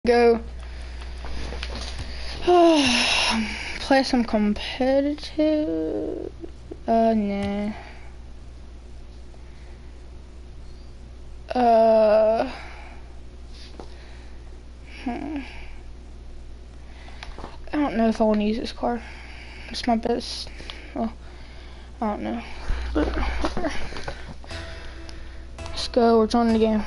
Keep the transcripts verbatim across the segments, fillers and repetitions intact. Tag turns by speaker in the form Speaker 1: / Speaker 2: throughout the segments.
Speaker 1: Go play some competitive. Uh, nah. Uh, hmm. I don't know if I want to use this card. It's my best. Well, I don't know. But whatever. Let's go. We're joining the game.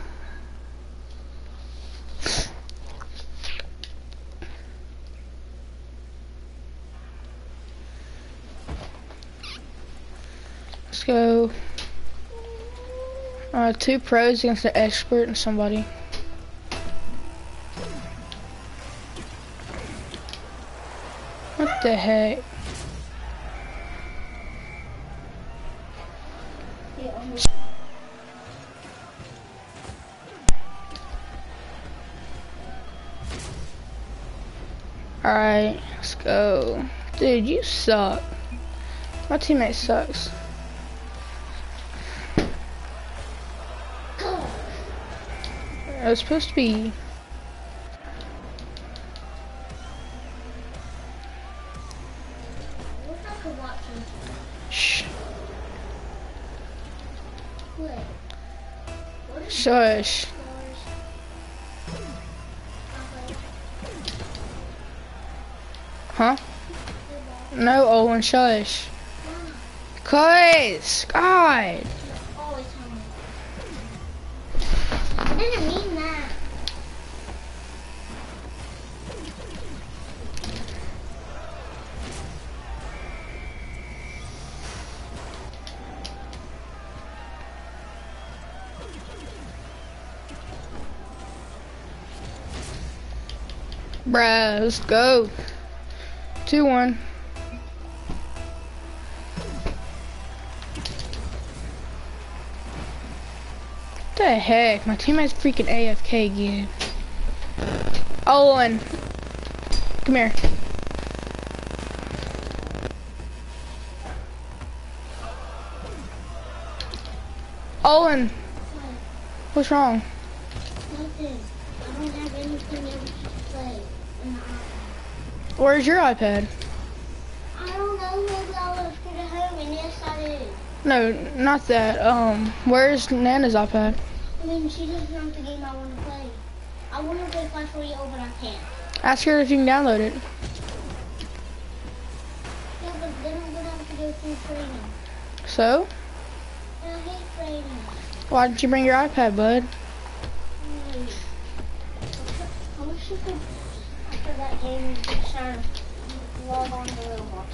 Speaker 1: Let's go. Uh, two pros against an expert and somebody. What the heck? Alright, let's go. Dude, you suck. My teammate sucks. It was supposed to be. Shh. Shush. Huh? No, Owen, shush. Cuz, God.
Speaker 2: I didn't mean that.
Speaker 1: Bruh, let's go. two one. What the heck? My teammate's freaking A F K again. Owen. Come here. Owen. What's wrong?
Speaker 2: Nothing. I don't have anything else to play in the iPad.
Speaker 1: Where's your iPad?
Speaker 2: I don't know whether I was good at home, and yes, I did.
Speaker 1: No, not that. Um, where's Nana's iPad?
Speaker 2: I mean, she doesn't know the game I want to play. I want to play Clash Royale, but I can't.
Speaker 1: Ask her if you can download it.
Speaker 2: Yeah, but then I'm going to have to go through training.
Speaker 1: So?
Speaker 2: And I hate training.
Speaker 1: Why didn't you bring your iPad, bud?
Speaker 2: Wait. I wish you could, after that game, you could start log on to Roblox.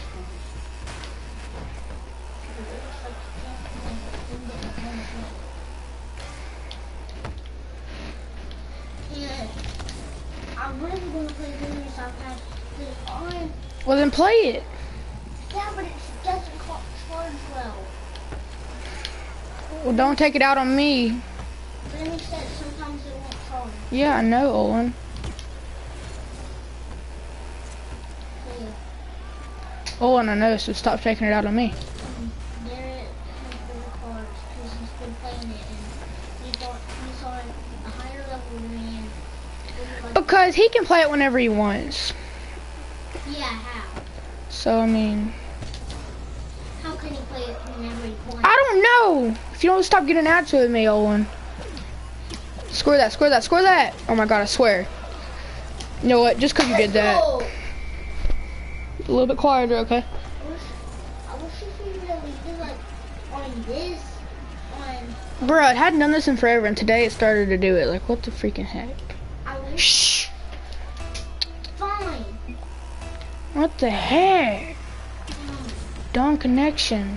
Speaker 2: Yeah, I'm really going to play Luminous iPad. It's on.
Speaker 1: Well, then play it.
Speaker 2: Yeah, but it doesn't ca- charge well.
Speaker 1: Well, don't take it out on me.
Speaker 2: Then he said sometimes it won't charge.
Speaker 1: Yeah, I know, Owen.
Speaker 2: So,
Speaker 1: Owen, I know, so stop taking it out on me.
Speaker 2: um, Garrett has better cards because he's been playing it and he thought he's on a higher level than me. And he was like,
Speaker 1: Because he can play it whenever he wants.
Speaker 2: yeah, how?
Speaker 1: So, I mean,
Speaker 2: How can he play it whenever he wants?
Speaker 1: I don't know. If you don't stop getting out with me, Owen. Score that, score that, score that. Oh my God, I swear. You know what? Just because you did that.
Speaker 2: Oh,
Speaker 1: A little bit quieter, okay?
Speaker 2: I wish, I wish if we really did like on this, on,
Speaker 1: Bruh, it hadn't done this in forever, and today it started to do it. Like, what the freaking heck?
Speaker 2: I wish,
Speaker 1: Shh.
Speaker 2: fine.
Speaker 1: What the heck? Dumb connection.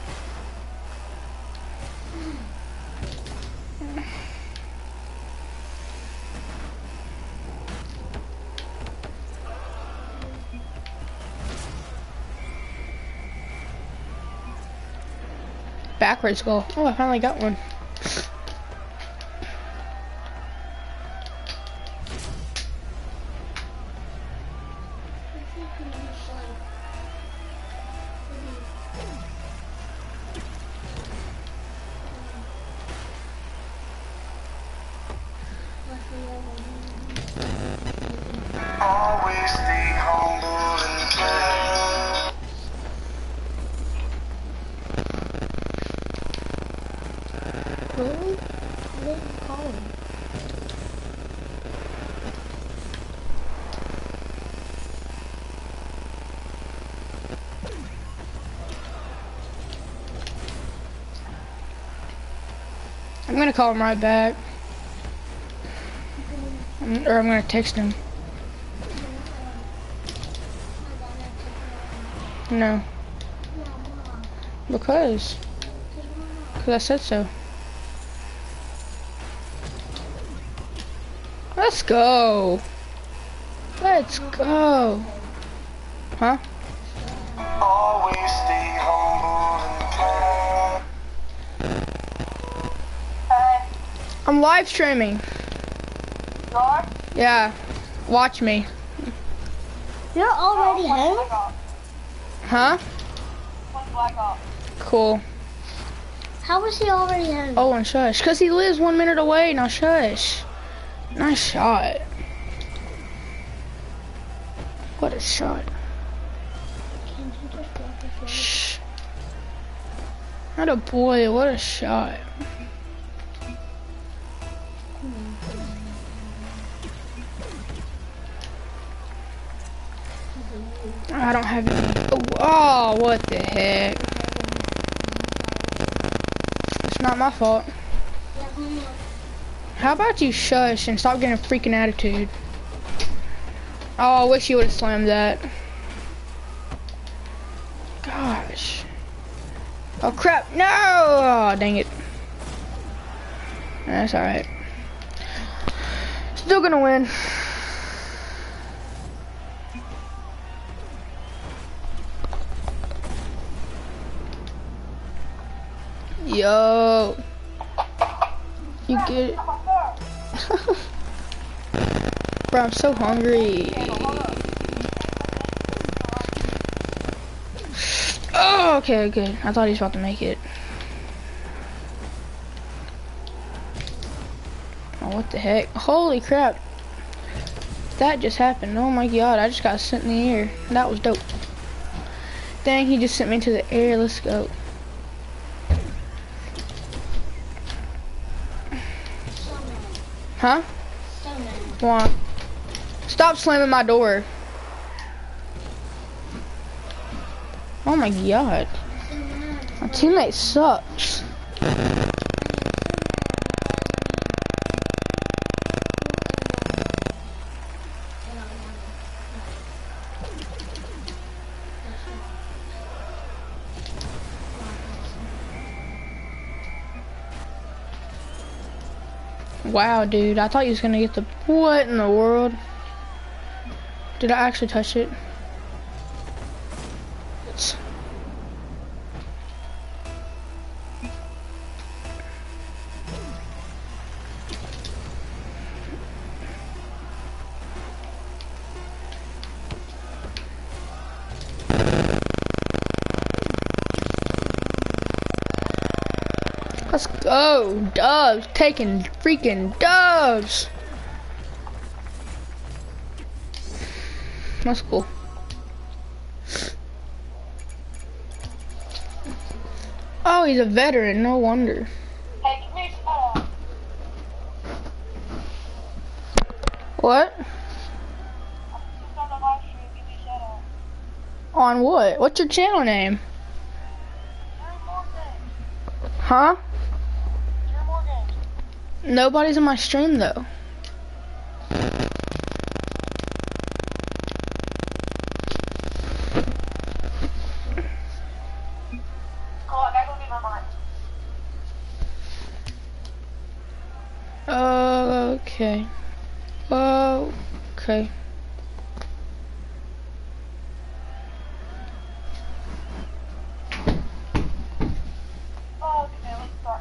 Speaker 1: Backwards goal. Oh, I finally got one. gonna call him right back. I'm, or I'm gonna text him. No. Because. Because I said so. Let's go. Let's go. Huh?
Speaker 3: Always stay humble and kind. Hey.
Speaker 1: I'm live streaming.
Speaker 3: You are?
Speaker 1: Yeah. Watch me.
Speaker 2: You're already home?
Speaker 1: Huh?
Speaker 3: Black Ops.
Speaker 1: Cool.
Speaker 2: How was he already home?
Speaker 1: Oh, and shush. Because he lives one minute away. Now shush. Nice shot. What a shot.
Speaker 2: Can you just walk us through?
Speaker 1: Shh. Not a boy. What a shot. I don't have any. Oh, oh, what the heck. It's not my fault. How about you shush and stop getting a freaking attitude? Oh, I wish you would have slammed that. Gosh. Oh crap, no! Oh, dang it. That's alright. Still gonna win. Yo. You get it? Bro, I'm so hungry. Oh, okay, good. I thought he was about to make it. Oh, what the heck? Holy crap. That just happened. Oh my god, I just got sent in the air. That was dope. Dang, he just sent me into the air. Let's go. Huh? Why? Stop slamming my door. Oh my god. My teammate sucks. Wow, dude, I thought he was gonna get the... What in the world? Did I actually touch it? It's... Let's go, Dubs, taking freaking dubs. That's cool. Oh, he's a veteran, no wonder.
Speaker 3: Hey, give me a shout out.
Speaker 1: What?
Speaker 3: Just on the live stream, give me a shout out.
Speaker 1: On what? What's your channel name?
Speaker 3: Jerry Morgan.
Speaker 1: Huh?
Speaker 3: Jerry Morgan.
Speaker 1: Nobody's in my stream though.
Speaker 3: Oh, I gotta go get my mic.
Speaker 1: Okay. Okay.
Speaker 3: Oh, okay, let's start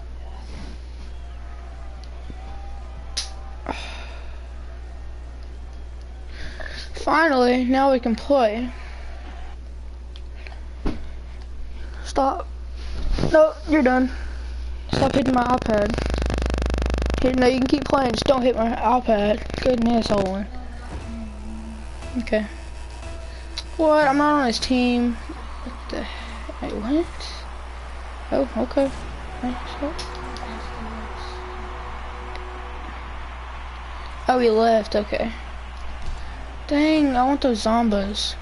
Speaker 3: this.
Speaker 1: Finally, now we can play. Stop. No, you're done. Stop hitting my iPad. Here, no, you can keep playing. Just don't hit my iPad. Goodness, Owen. Okay. What? I'm not on his team. What the heck? Wait, what? Oh, okay. Right, so- Oh, he left. Okay. Dang, I want those zombos.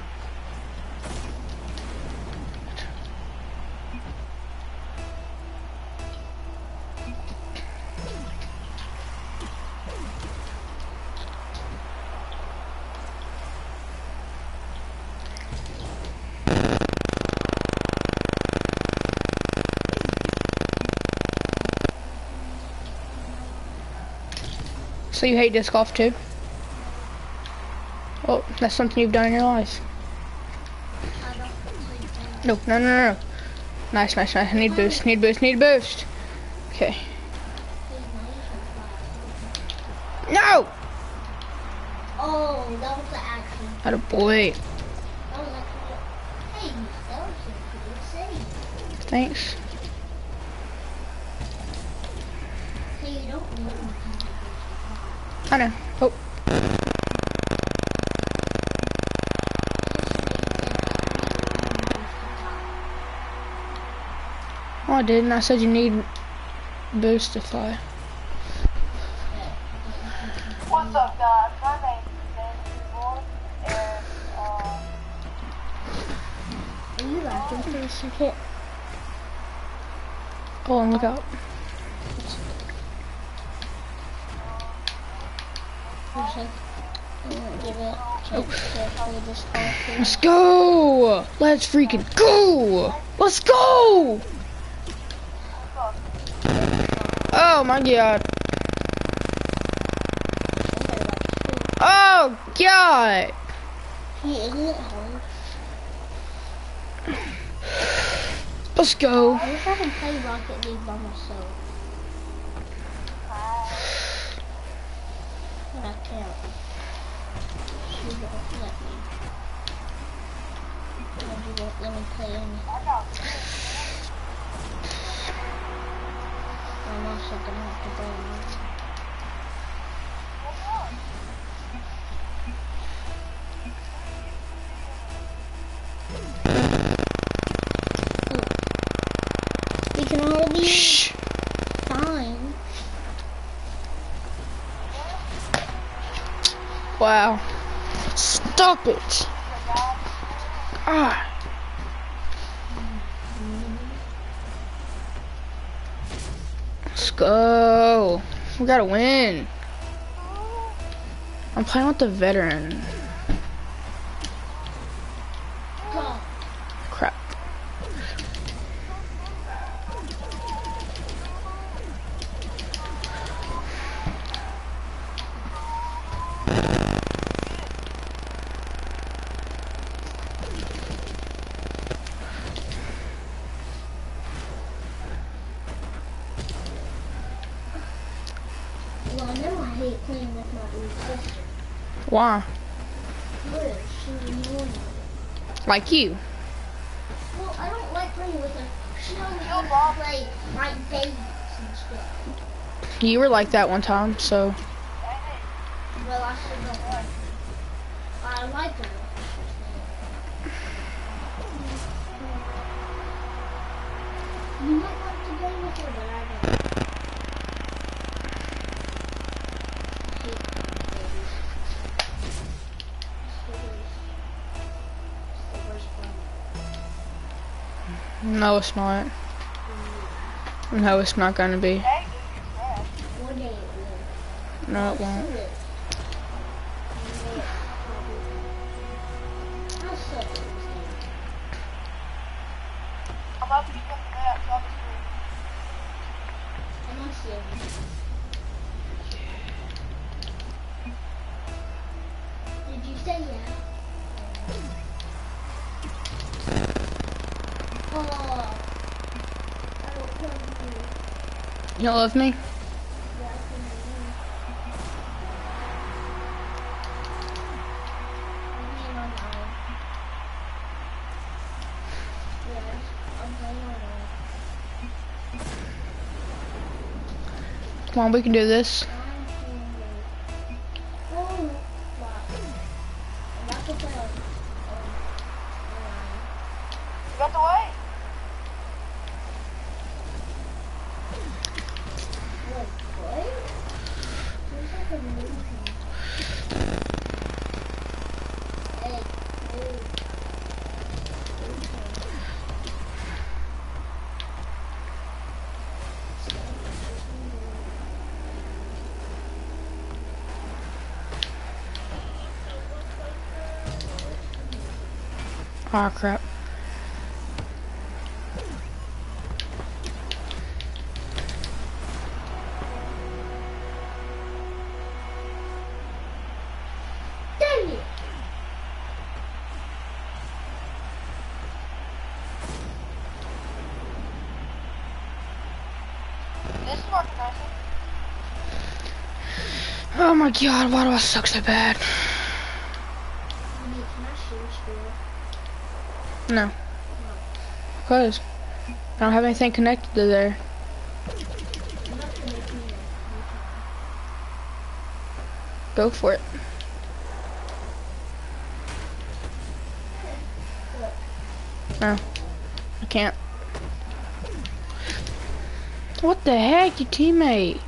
Speaker 1: So you hate disc golf too? Oh, that's something you've done in your life.
Speaker 2: I don't play
Speaker 1: No, no, no, no. no. Nice, nice, nice. I need boost, need boost, need boost. Okay. No!
Speaker 2: Oh, that was the action.
Speaker 1: Atta boy.
Speaker 2: That was actually. Hey, that was a good save.
Speaker 1: Thanks.
Speaker 2: Hey, you don't know.
Speaker 1: I know. Oh. Oh, I didn't. I said you need boost to fly.
Speaker 3: What's up, guys? My name's Ben and uh,
Speaker 2: Are you laughing for a second?
Speaker 1: Oh, and look out.
Speaker 2: For a second. I won't give it a chance to play this golf.
Speaker 1: Let's go! Let's freaking go! Let's go! Oh my god. Oh god!
Speaker 2: Hey, isn't it hard?
Speaker 1: Let's go.
Speaker 2: I wish I could play Rocket League by myself. But I can't. She won't let me. And she won't let me play any. I'm also gonna have to play another. We can all be
Speaker 1: Shh.
Speaker 2: fine.
Speaker 1: Wow. Stop it. Ah. Let's go. We gotta win. I'm playing with the veteran.
Speaker 2: Go.
Speaker 1: Crap.
Speaker 2: Well, I know I hate playing with my little sister.
Speaker 1: Why?
Speaker 2: Liz, she's annoying.
Speaker 1: Like you.
Speaker 2: Well, I don't like playing with her. She only wants to play like babies and stuff.
Speaker 1: You were like that one time, so.
Speaker 2: Well, I still don't like her. I like her. You might like to play with her, but I don't. I hate babies. It's the worst. It's the worst one.
Speaker 1: No, it's not. No, it's not gonna be.
Speaker 2: One day it will.
Speaker 1: No, it won't.
Speaker 2: It will. I'll suck at this game.
Speaker 3: I'm about to be looking at across the street.
Speaker 2: I'm not serious. Did you say yeah? Oh, I don't love you.
Speaker 1: You don't love me?
Speaker 2: Yeah, I can hear you. I'm playing online. Yes, I'm playing online.
Speaker 1: Come on, we can do this.
Speaker 2: I'm playing online. Oh, wow. I'm about to play on, on, online.
Speaker 3: You got the way?
Speaker 2: Wait, what? There's like a movie. Hey, move.
Speaker 1: Ah, crap. Oh my god, why do I suck so bad?
Speaker 2: I mean, can I share a score?
Speaker 1: No. Because I don't have anything connected to there.
Speaker 2: I'm not gonna make me a
Speaker 1: Go for it. No. I can't. What the heck, your teammate?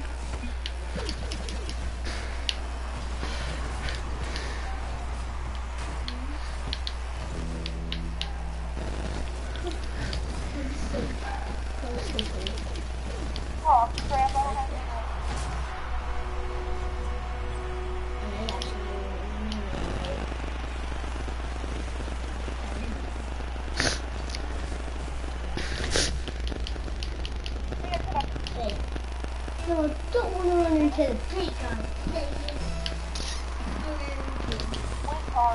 Speaker 3: Oh, crap, I don't have any.
Speaker 2: No, I don't want to run into the tree car.
Speaker 3: Win card.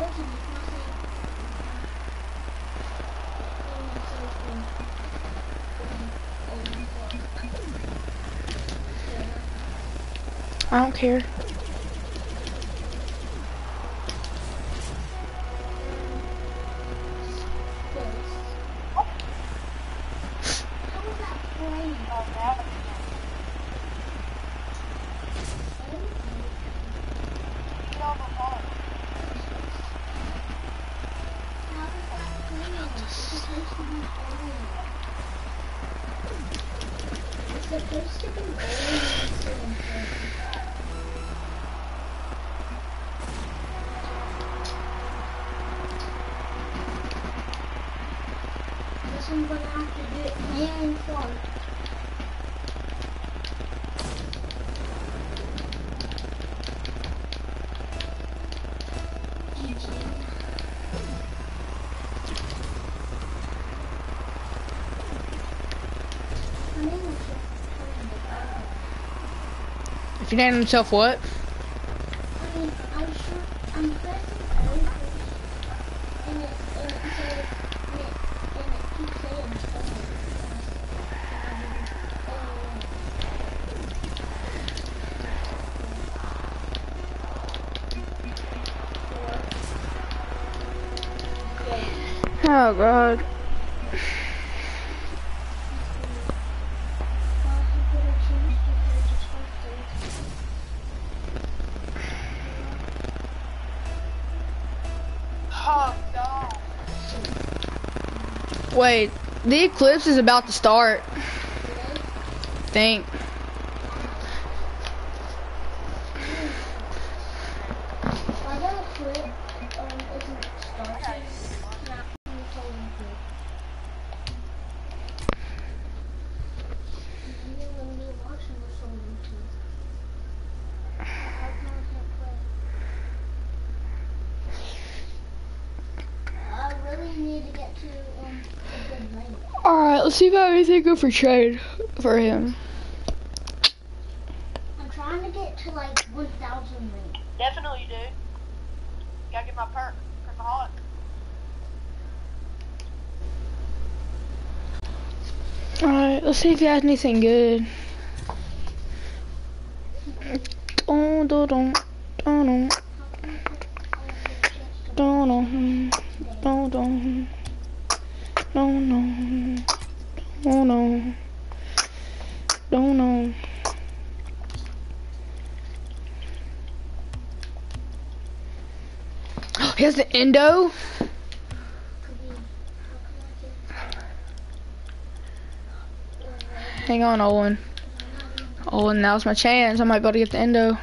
Speaker 1: I don't care.
Speaker 3: Oh, now it's Get on the phone.
Speaker 2: It's supposed to be orange. Guess I'm gonna have to do it man and Clark. G G. I mean, it's
Speaker 1: If you name himself what?
Speaker 2: I mean, I'm sure I'm pressing A and it and it says and it and it keeps saying
Speaker 1: Oh god.
Speaker 3: Oh, no.
Speaker 1: Wait, the eclipse is about to start. Think.
Speaker 2: Why the clip um isn't starting? I really need to get to um a good lane.
Speaker 1: Alright, let's see if I have anything good for trade for him.
Speaker 2: I'm trying to get to like one thousand lanes.
Speaker 3: Definitely, dude. Gotta get my perk. Perk hot.
Speaker 1: Alright, let's see if he has anything good. Dun, dun, dun, dun, dun, dun, dun, dun, dun, dun, dun, dun, dun, dun. He has the endo. Hang on, Owen. Owen, now's my chance. I might be able to get the endo.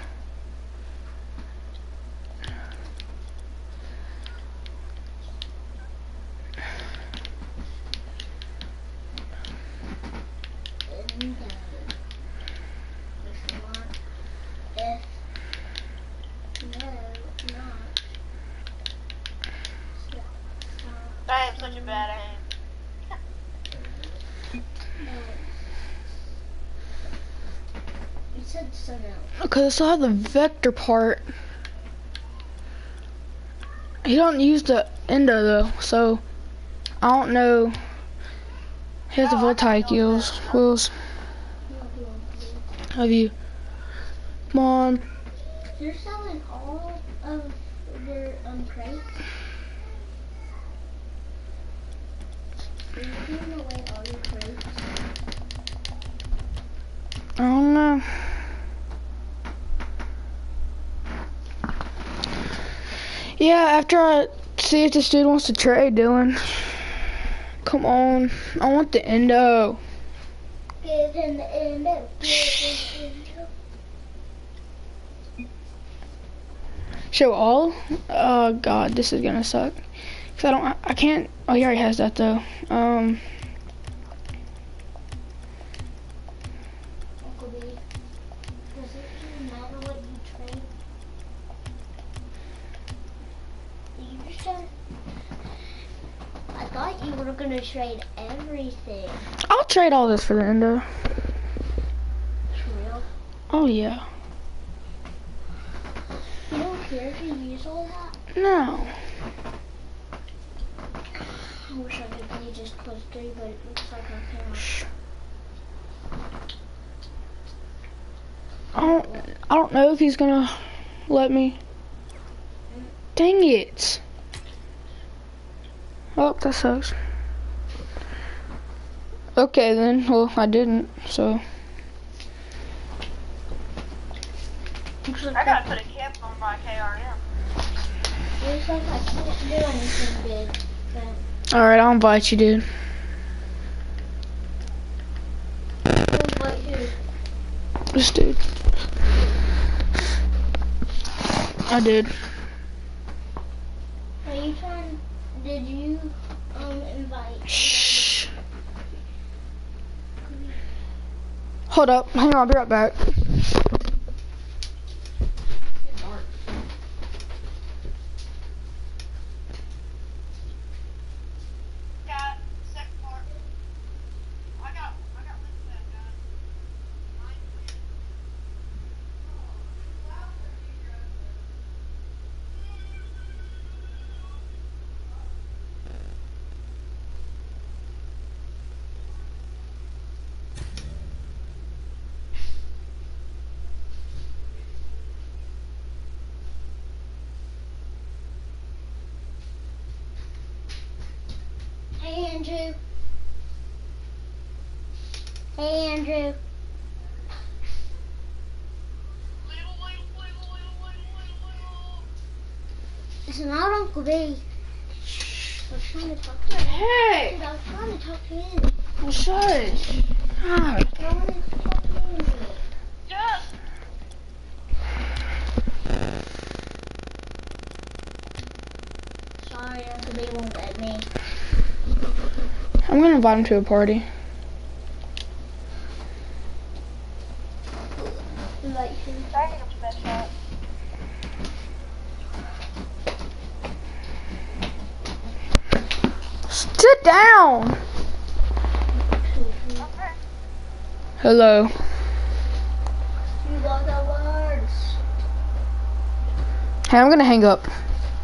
Speaker 3: I have such a bad aim.
Speaker 2: You said so now.
Speaker 1: Because I still have the vector part. He don't use the endo though, so I don't know. He has the voltaic wheels. Wheels. Have you? Come on.
Speaker 2: You're selling all of their um crates? Are you giving away all your crates?
Speaker 1: I don't know. Yeah, after I see if this dude wants to trade, Dylan. Come on. I want the endo.
Speaker 2: Give him the endo. Give him the endo.
Speaker 1: Show all? Oh god, this is gonna suck. Cause I don't, I can't, oh he already has that though. Um.
Speaker 2: Uncle B, does it even matter what you trade? You just trying, I thought you were gonna trade everything.
Speaker 1: I'll trade all this for the endo.
Speaker 2: For real?
Speaker 1: Oh yeah.
Speaker 2: You don't care if you use all that?
Speaker 1: No.
Speaker 2: I wish I could play just cause three, but it looks like I can't.
Speaker 1: Shh. I don't, I don't know if he's gonna let me. Dang it. Oh, that sucks. Okay then, well I didn't, so.
Speaker 2: Looks like
Speaker 3: I gotta put a cap on my K R M.
Speaker 2: Looks like I can't do anything big. Then
Speaker 1: Alright, I'll invite you, dude.
Speaker 2: invite who?
Speaker 1: This dude. I did.
Speaker 2: Are you trying? Did you um invite?
Speaker 1: Shh. Hold up, hang on, I'll be right back.
Speaker 3: Got second part. I got, I got lift that guy.
Speaker 2: Hey Andrew. Hey Andrew.
Speaker 3: Little, little, little, little, little, little.
Speaker 2: It's not Uncle B. I was trying to talk to him.
Speaker 1: Hey!
Speaker 2: Dude, I was trying to talk to him.
Speaker 1: Well, shush. God.
Speaker 2: I wanted to talk to him.
Speaker 3: Just.
Speaker 2: Sorry, Uncle B won't let me.
Speaker 1: I'm gonna invite him to a party.
Speaker 2: Invite who?
Speaker 3: Negative spin shot.
Speaker 1: Sit down!
Speaker 3: Okay.
Speaker 1: Hello.
Speaker 2: You got the words.
Speaker 1: Hey, I'm gonna hang up.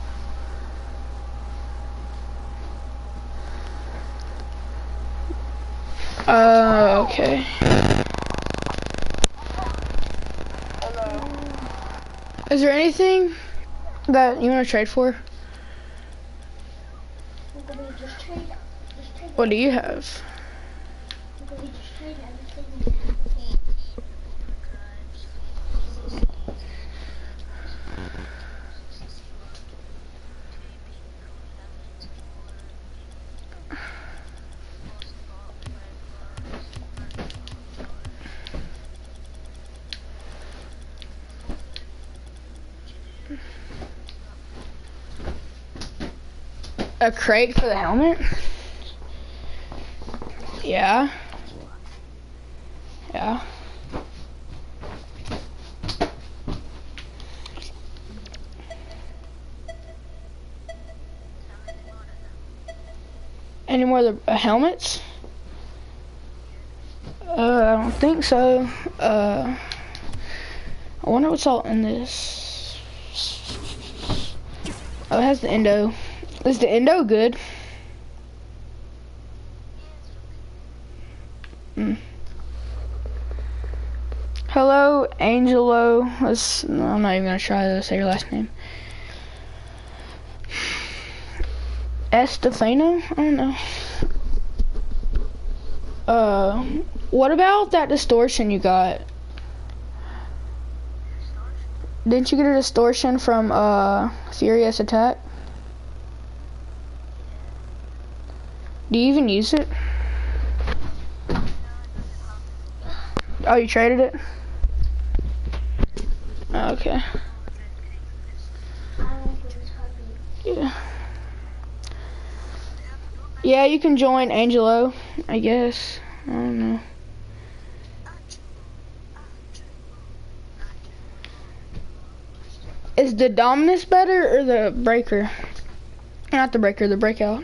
Speaker 1: Uh, okay.
Speaker 3: Hello.
Speaker 1: Is there anything that you want to trade for?
Speaker 2: Uncle B, just trade. Just trade.
Speaker 1: What do you have?
Speaker 2: Uncle B, just trade everything.
Speaker 1: A crate for the helmet? Yeah. Yeah. Any more of the uh, helmets? Uh, I don't think so. Uh, I wonder what's all in this. Oh, it has the endo. Is the endo good? Mm. Hello, Angelo. Let's, no, I'm not even gonna try to say your last name. Estefano? I don't know. Uh, what about that distortion you got? Didn't you get a distortion from uh Furious Attack? Do you even use it? Oh, you traded it? Okay. Yeah. Yeah, you can join Angelo, I guess. I don't know. Is the Dominus better or the Breaker? Not the Breaker, the Breakout.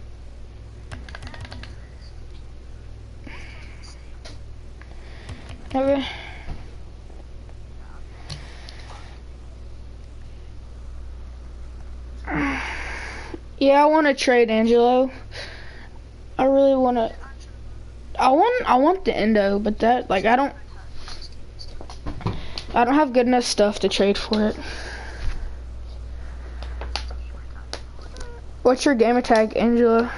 Speaker 1: Okay. Yeah, I want to trade Angelo. I really want to. I want. I want the Endo, but that like I don't. I don't have good enough stuff to trade for it. What's your gamer tag, Angelo?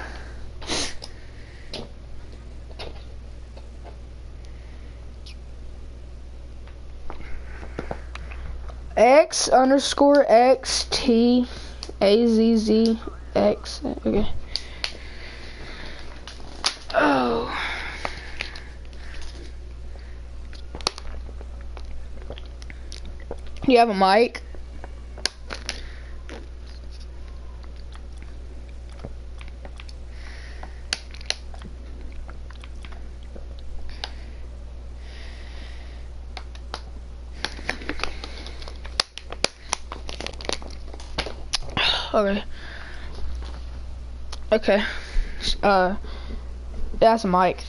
Speaker 1: X underscore X T A Z Z X. Okay. Oh. You have a mic? Okay. Okay. Uh, that's a mic.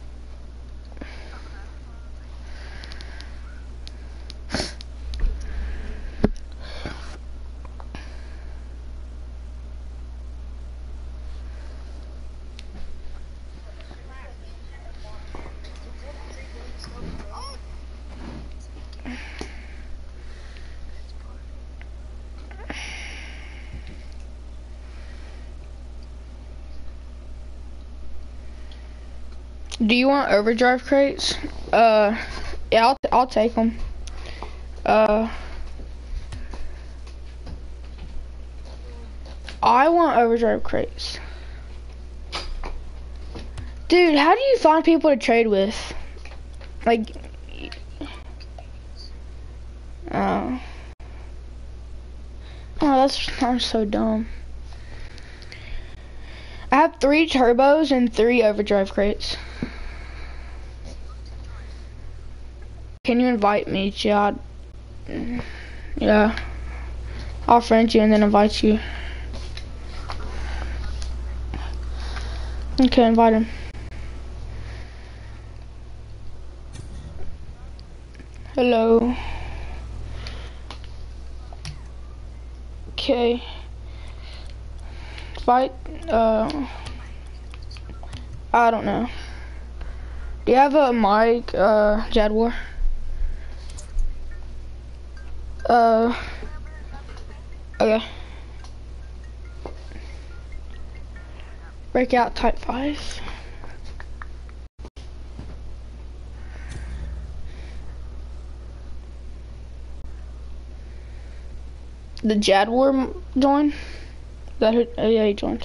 Speaker 1: Do you want overdrive crates? Uh, yeah, I'll, I'll take them. Uh, I want overdrive crates. Dude, how do you find people to trade with? Like, oh. Oh, that's, I'm so dumb. I have three turbos and three overdrive crates. Can you invite me, Chad? Yeah. I'll friend you and then invite you. Okay, invite him. Hello. Okay. Invite, uh, I don't know. Do you have a mic, uh, Jaguar? Uh, okay. Breakout type five. The Jaguar join? That who? Oh yeah, he joined.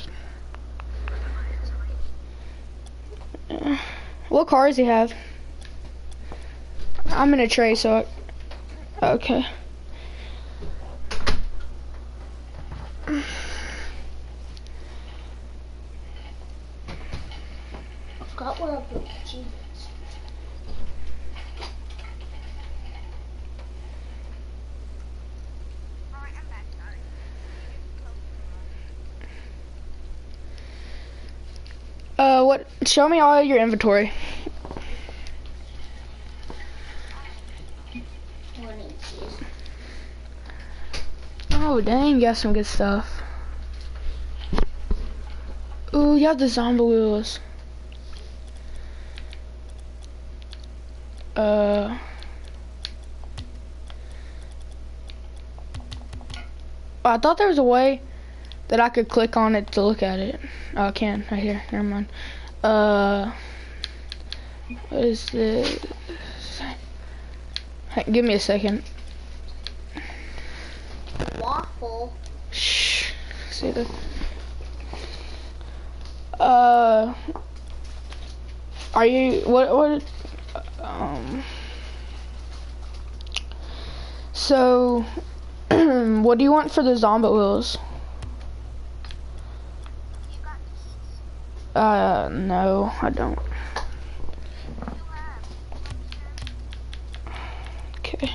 Speaker 1: Uh, what car does he have? I'm in a tray, so I, okay.
Speaker 2: Forgot where I put the cheese.
Speaker 1: Uh, what? Show me all your inventory. Oh dang, you got some good stuff. Ooh, you have the zombie wheels. Uh, I thought there was a way that I could click on it to look at it. Oh, I can, right here, never mind. Uh, what is this? Hey, give me a second.
Speaker 2: Waffle.
Speaker 1: Shh, see the, uh, are you, what, what, um, so, what do you want for the zombie wheels? Uh, no, I don't. Okay.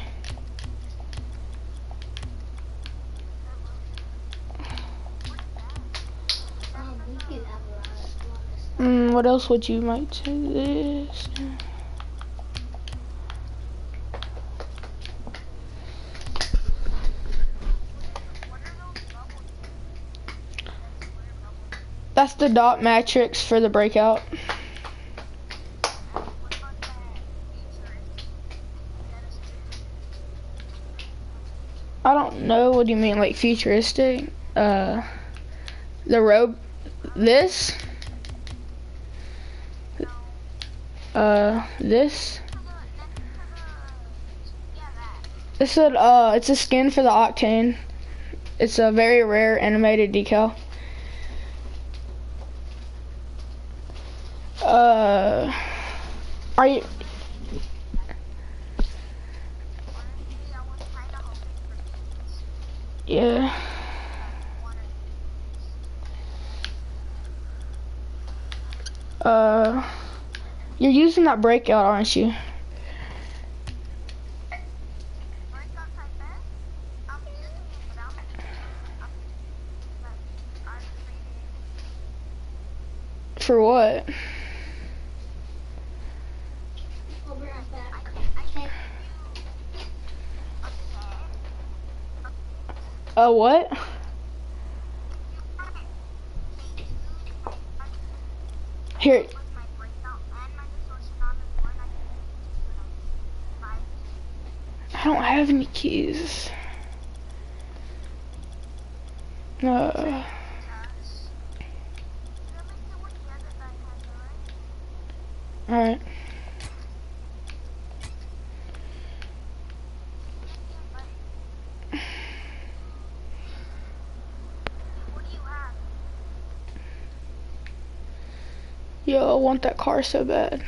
Speaker 2: Oh, we could have a lot of, lot of stuff.
Speaker 1: Mm, what else would you might say this? That's the dot matrix for the breakout. I don't know, what do you mean, like futuristic? Uh, the robe, this? Uh, this? It's a, uh, it's a skin for the Octane. It's a very rare animated decal. Uh, are you? Yeah. Uh, you're using that breakout, aren't you? For what?
Speaker 2: I'll be right back. Okay.
Speaker 1: Uh, what? Here. I don't have any keys. Uh. Alright. Yo, I want that car so bad.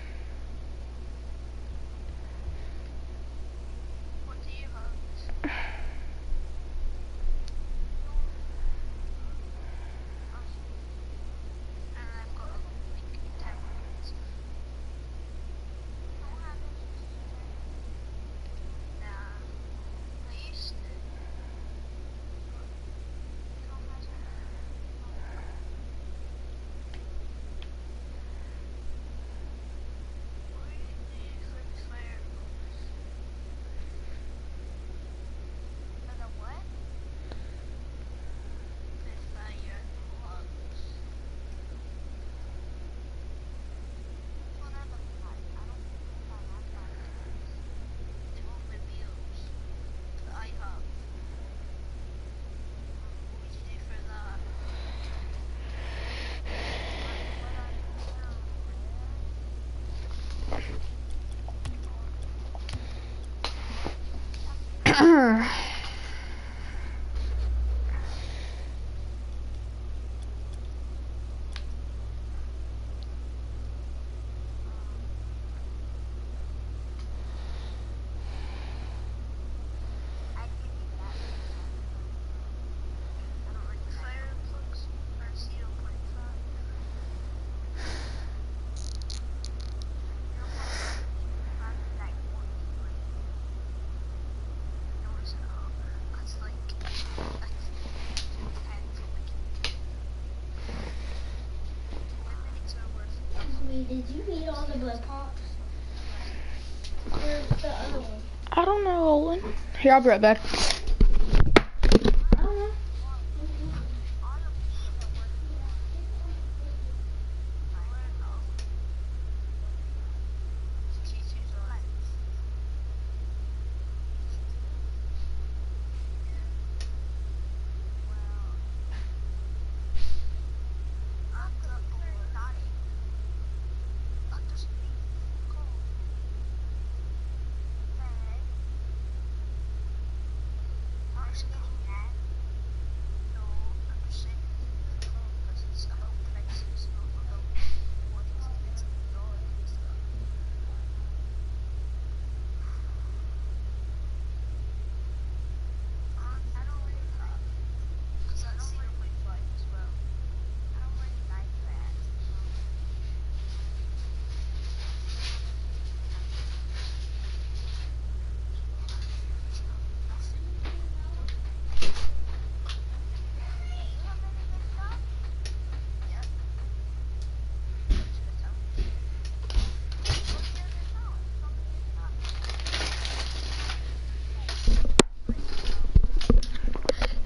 Speaker 2: Did you eat all the blood pops? Where's the other one?
Speaker 1: I don't know, Olin. Here, I'll be right back.
Speaker 2: I don't know.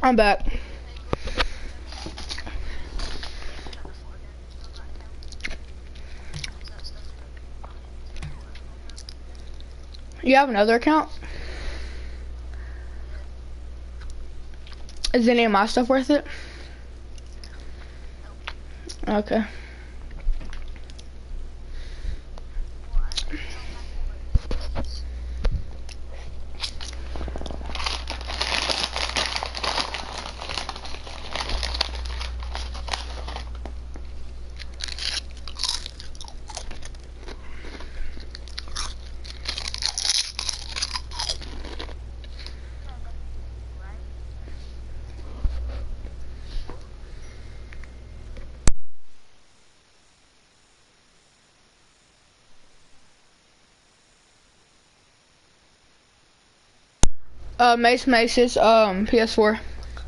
Speaker 1: I'm back. You have another account? Is any of my stuff worth it? Okay. Uh, Mace Mace's um P S four.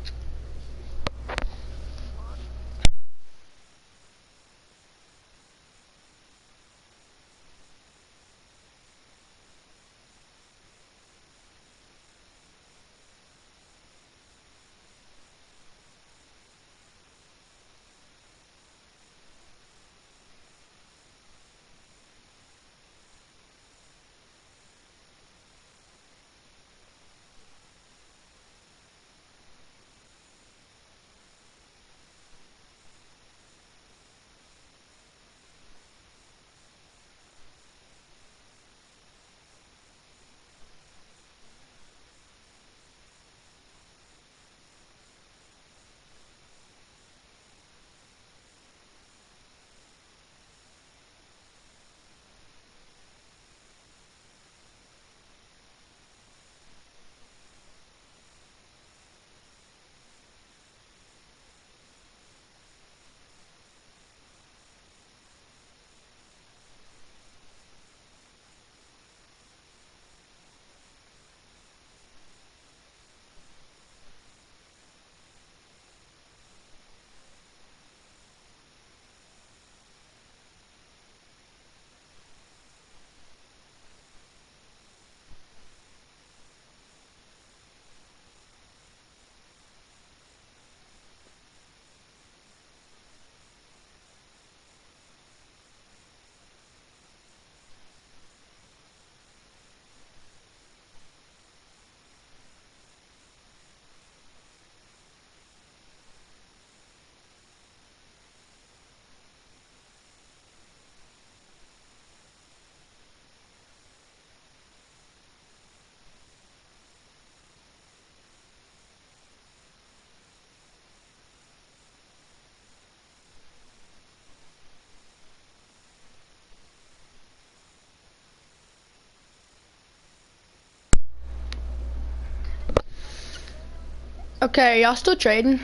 Speaker 1: Okay, y'all still trading?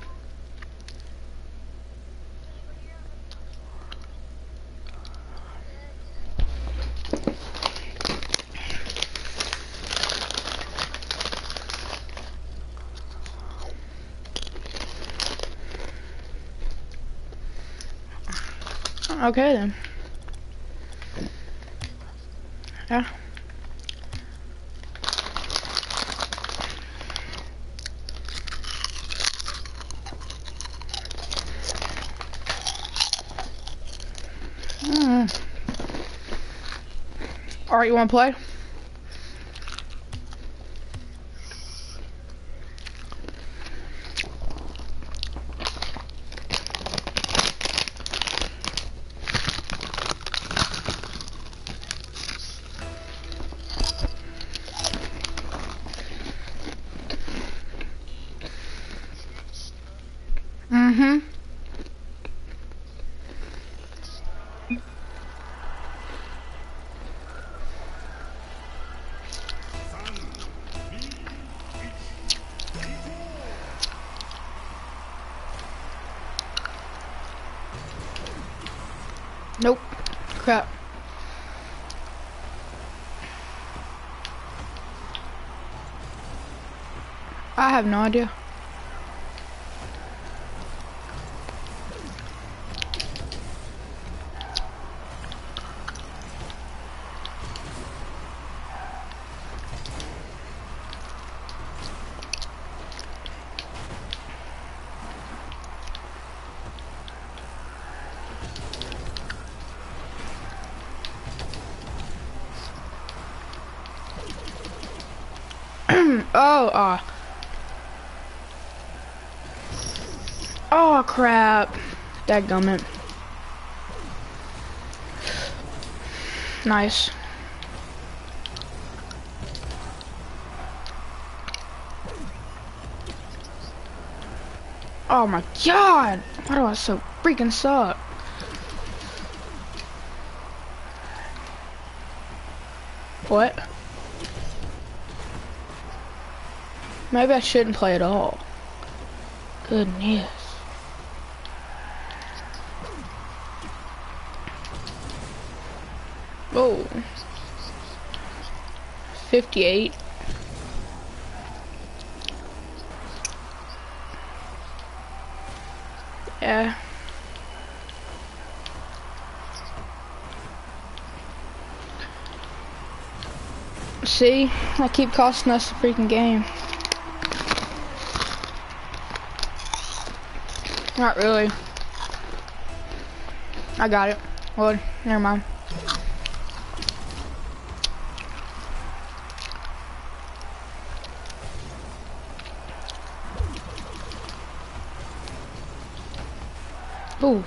Speaker 1: Okay then. Yeah. Mm. Alright, you wanna play? Mm-hmm. Nope. Crap. I have no idea. Oh, ah. Oh, crap. Dadgummit. Nice. Oh my god! Why do I so freaking suck? What? Maybe I shouldn't play at all. Goodness. Whoa. fifty-eight. Yeah. See, I keep costing us the freaking game. Not really. I got it. Well, never mind. Ooh.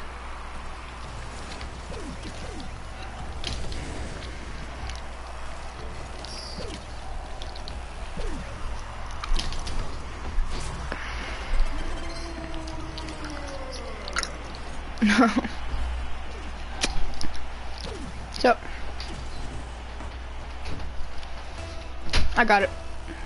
Speaker 1: No. So, I got it.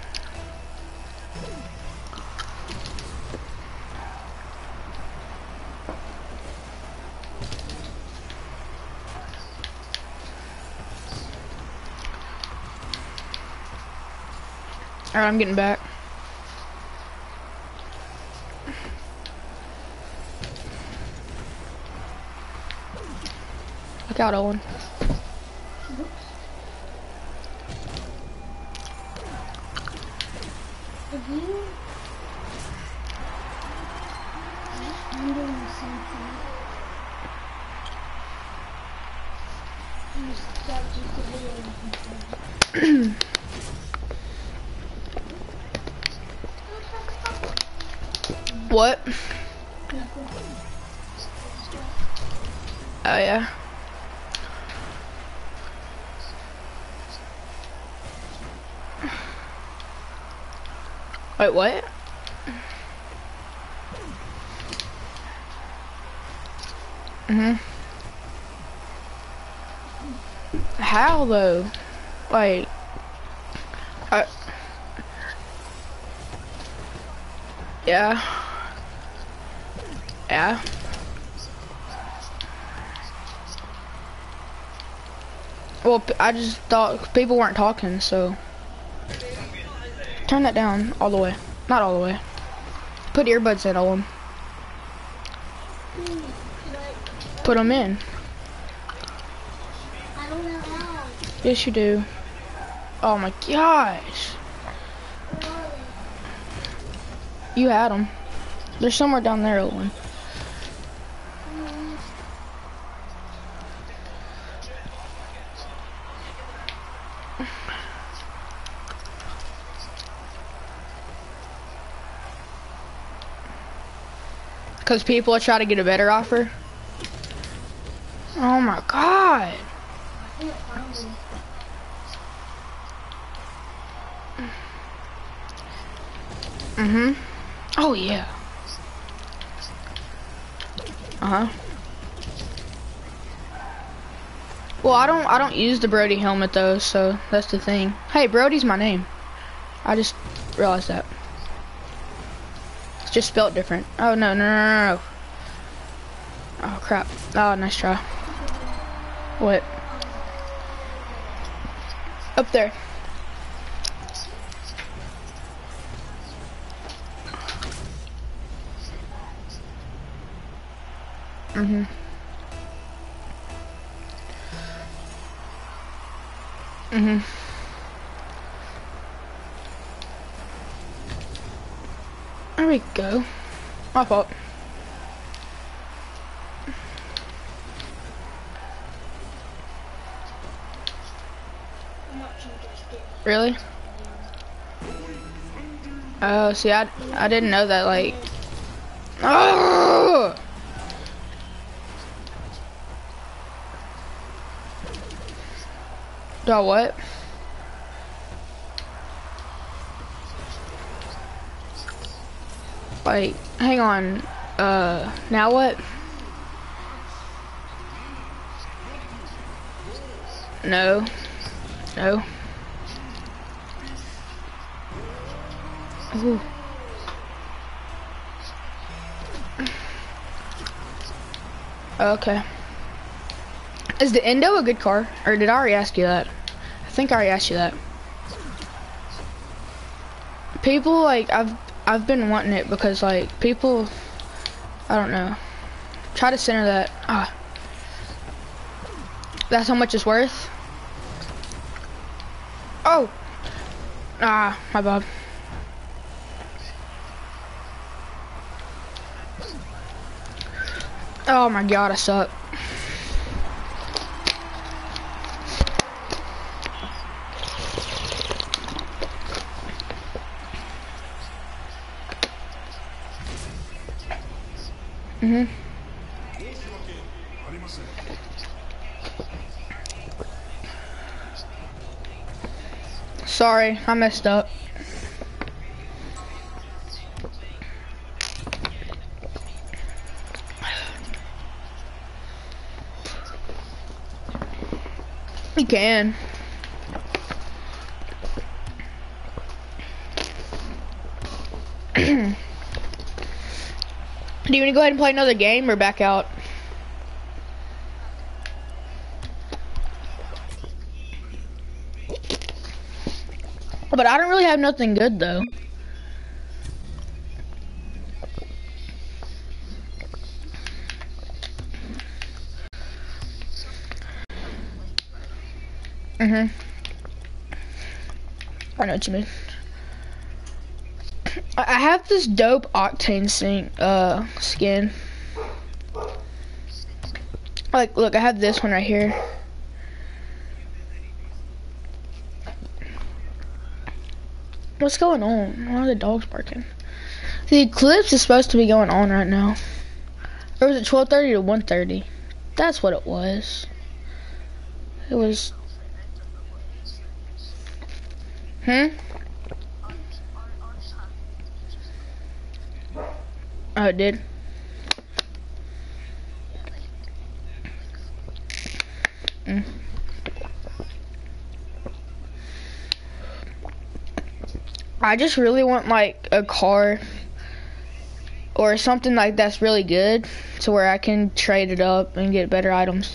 Speaker 1: Alright, I'm getting back. Look out, Owen.
Speaker 2: If you... I'm doing the same thing. You start just a video.
Speaker 1: What? Oh yeah. Wait, what? Mhm. How though? Like, I. Yeah. Yeah. Well, I just thought people weren't talking, so. Turn that down all the way. Not all the way. Put earbuds in, Owen. Put them in.
Speaker 2: I don't know how.
Speaker 1: Yes, you do. Oh my gosh.
Speaker 2: Where are
Speaker 1: You had them. They're somewhere down there, Owen. Because people are trying to get a better offer. Oh my god.
Speaker 2: I can't find them.
Speaker 1: Mhm. Oh yeah. Uh huh. Well, I don't. I don't use the Brody helmet though, so that's the thing. Hey, Brody's my name. I just realized that. It's just spelled different. Oh no no no no no. Oh crap. Oh, nice try. What? Up there. Mhm. Mhm. There we go. My fault.
Speaker 2: I'm not interested.
Speaker 1: Really? Oh, see, I, I didn't know that, like... Oh! Do what? Like, hang on. Uh, now what? No. No. Ooh. Okay. Is the Endo a good car? Or did I already ask you that? I think I already asked you that. People, like, I've I've been wanting it because, like, people, I don't know. Try to center that. Ah. That's how much it's worth? Oh! Ah, my bad. Oh my god, I suck. Mm-hmm. Sorry, I messed up. You can. Do you want to go ahead and play another game or back out? But I don't really have nothing good though. Mm-hmm. I know what you mean. I have this dope Octane sink uh skin. Like, look, I have this one right here. What's going on? Why are the dogs barking? The eclipse is supposed to be going on right now. Or was it twelve thirty to one thirty? That's what it was. It was... Hmm? Oh, it did. Mm. I just really want like a car or something like that's really good to where I can trade it up and get better items.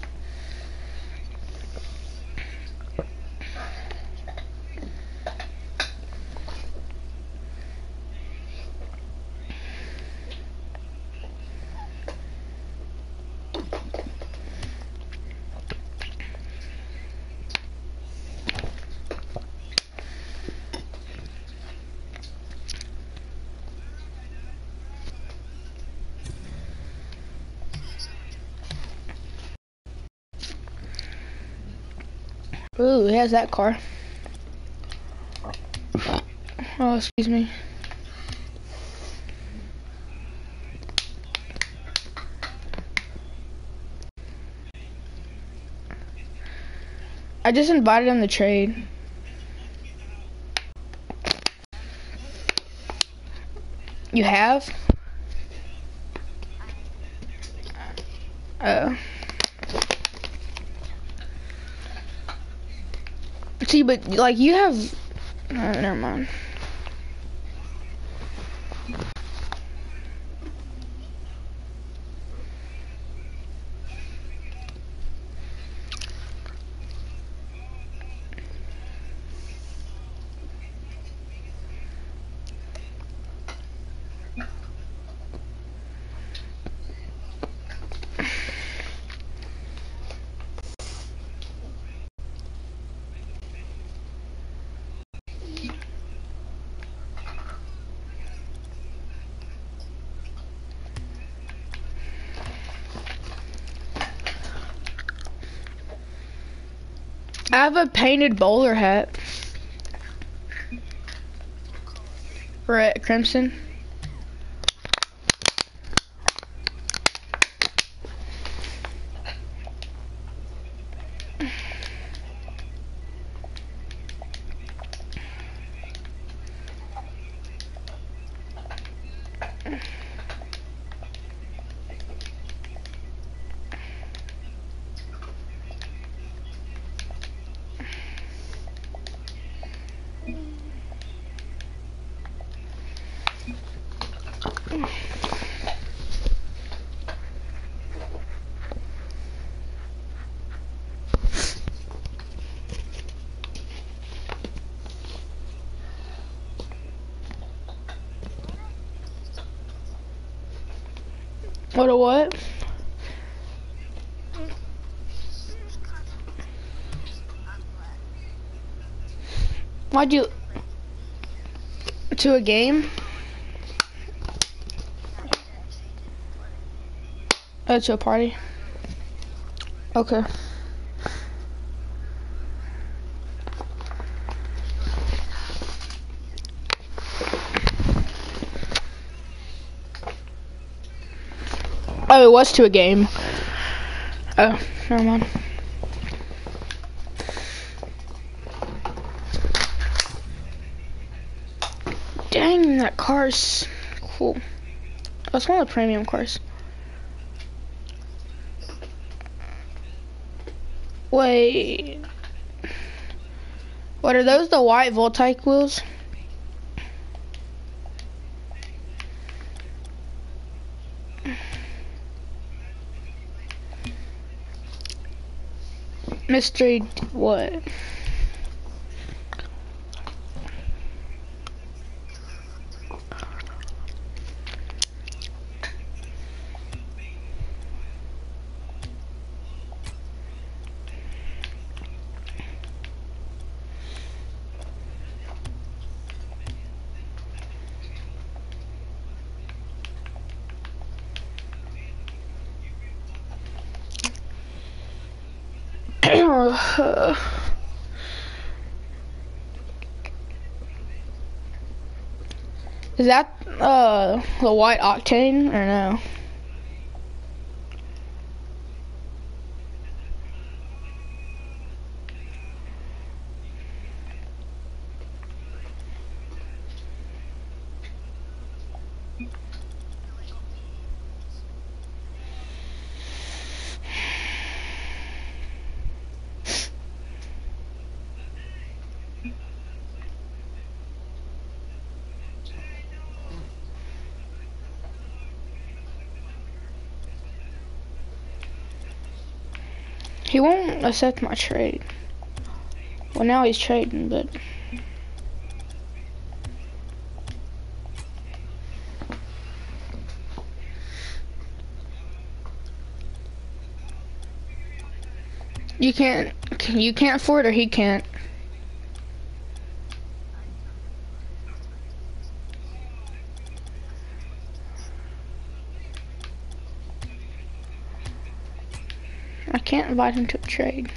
Speaker 1: Ooh, he has that car. Oh, excuse me. I just invited him to trade. You have? Oh. See, but like you have, oh, never mind. I have a painted bowler hat. Red Crimson. What a what? Why'd you to a game? Oh, to a party. Okay. Oh, it was to a game. Oh, never mind. Dang, that car's cool. That's one of the premium cars. Wait. What are those, the white Voltaic wheels? Mystery what? Is that uh the white Octane or no? He won't accept my trade. Well, now he's trading, but you can't. You can't afford it, or he can't. I can't invite him to a trade.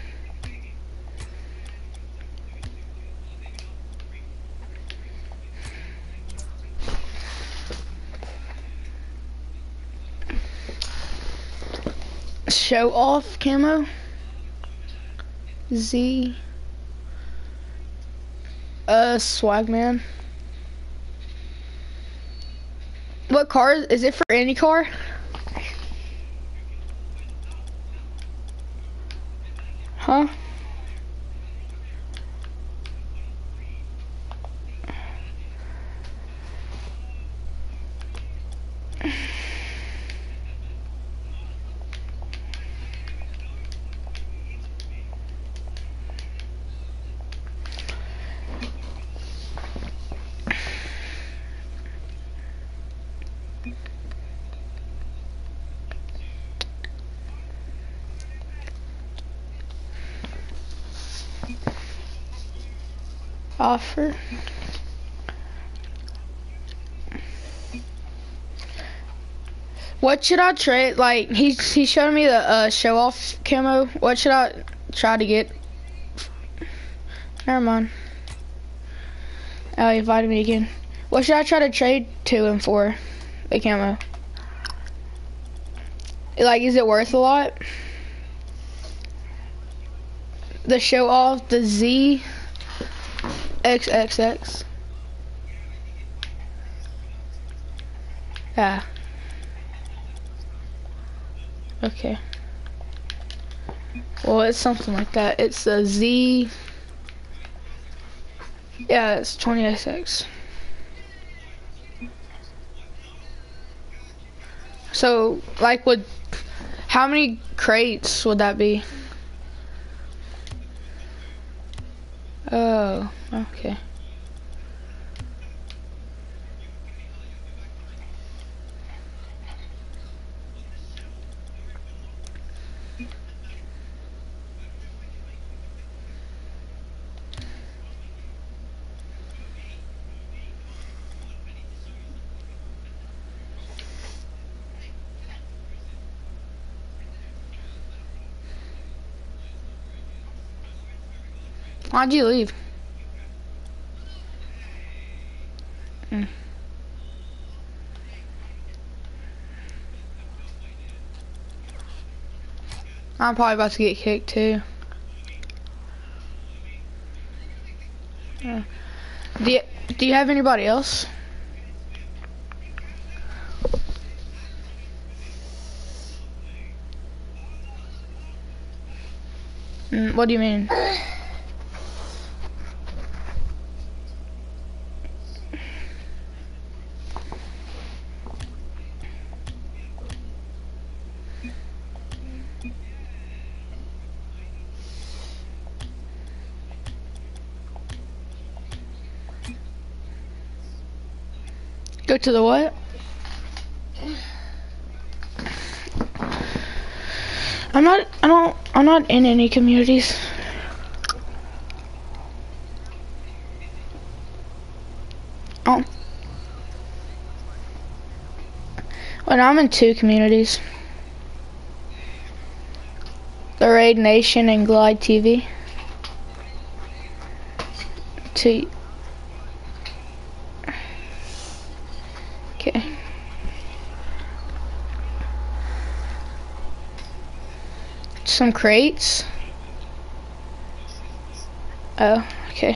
Speaker 1: Show off camo. Z. Uh, Swagman. What car is it for? Any car? Huh? Offer. What should I trade? Like he he showed me the uh, show off camo. What should I try to get? Never mind. Oh, he invited me again. What should I try to trade to him for? The camo. Like, is it worth a lot? The show off, the Z X X X. Yeah. Okay. Well, it's something like that. It's a Z. Yeah, it's twenty X X. So, like, would how many crates would that be? Oh, okay. Why'd you leave? Mm. I'm probably about to get kicked too. Uh, do you, do you have anybody else? Mm, what do you mean? Go to the what? I'm not, I don't, I'm not in any communities. Oh. Well, I'm in two communities. The Raid Nation and Glide T V. Two. Okay. Some crates. Oh.